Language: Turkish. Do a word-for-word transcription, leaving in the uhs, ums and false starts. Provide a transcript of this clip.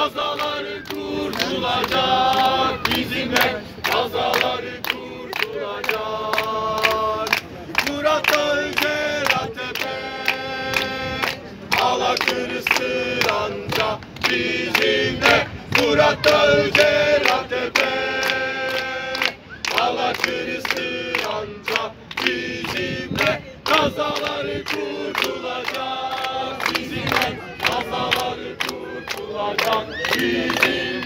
kazaları kurtulacak. Bizimle kazaları kurtulacak. Murat Özel Tepe, Alakır Sıranca bizimle. Murat Özel Tepe, Alakır Sıranca bizimle. Kazaları kurtulacak. Bizimle kazaları kurtulacak. Bizimle